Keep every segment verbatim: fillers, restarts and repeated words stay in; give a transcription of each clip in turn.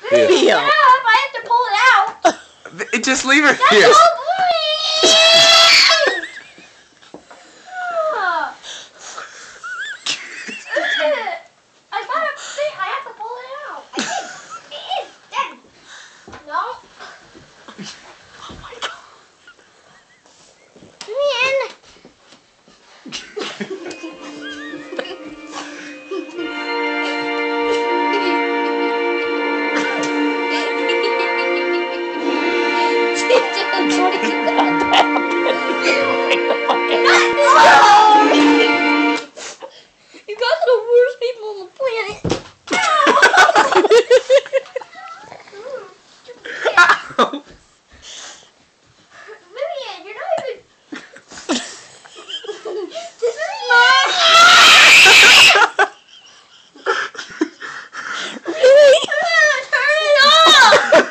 Theo. Theo. I have to pull it out. It just leave her That's here. so I gotta think. I have to pull it out. I think it is dead. No. Oh my god. Man. You guys are the worst people on the planet. Ow. Vivian, you're not even. This is not. Really? Turn it off.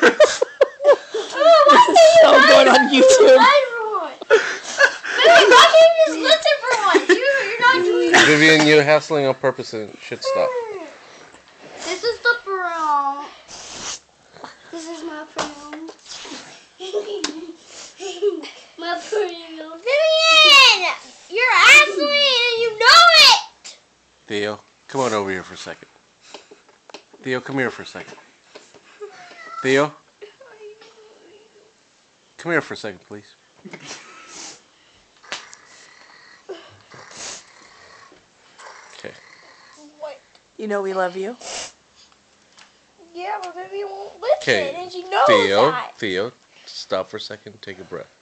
So good on YouTube. Vivian, why can't you just listen for once? You, you're not doing it. Vivian, you're hassling on purpose and it should stop. This is the broom. This is my broom. My broom. Vivian! You're hassling and you know it! Theo, come on over here for a second. Theo, come here for a second. Theo? Come here for a second, please. Okay. What? You know we love you. Yeah, but Vivian won't listen Okay. and she knows Theo, that. Theo, stop for a second. Take a breath.